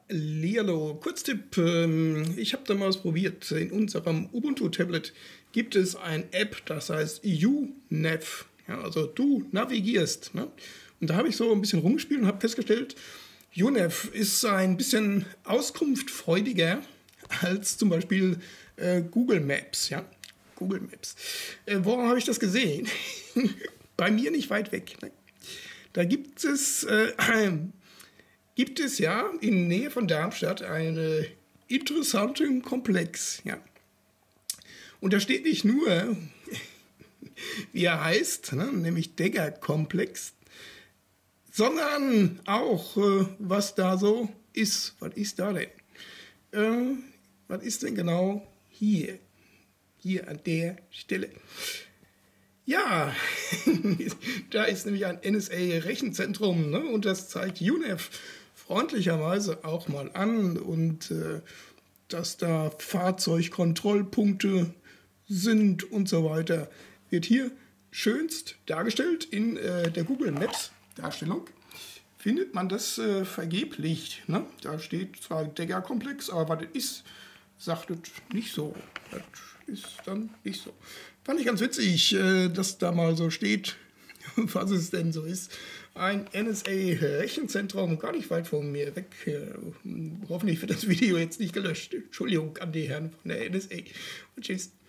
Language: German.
Hallihallo, Kurztipp. Ich habe damals probiert. In unserem Ubuntu-Tablet gibt es eine App, das heißt YouNav. Ja, also du navigierst. Ne? Und da habe ich so ein bisschen rumgespielt und habe festgestellt, YouNav ist ein bisschen auskunftfreudiger als zum Beispiel Google Maps. Ja? Google Maps. Woran habe ich das gesehen? Bei mir nicht weit weg. Ne? Da gibt es ja in Nähe von Darmstadt einen interessanten Komplex. Ja. Und da steht nicht nur, wie er heißt, ne, nämlich Degger-Komplex, sondern auch, was da so ist. Was ist da denn? Was ist denn genau hier? Hier an der Stelle. Ja, da ist nämlich ein NSA-Rechenzentrum, ne, und das zeigt YouNav freundlicherweise auch mal an und dass da Fahrzeugkontrollpunkte sind und so weiter, wird hier schönst dargestellt in der Google Maps Darstellung. Findet man das vergeblich. Ne? Da steht zwar Degger-Komplex, aber was das ist, sagt es nicht so. Das ist dann nicht so. Fand ich ganz witzig, dass da mal so steht, was es denn so ist. Ein NSA-Rechenzentrum, gar nicht weit von mir weg. Hoffentlich wird das Video jetzt nicht gelöscht. Entschuldigung an die Herren von der NSA. Und tschüss.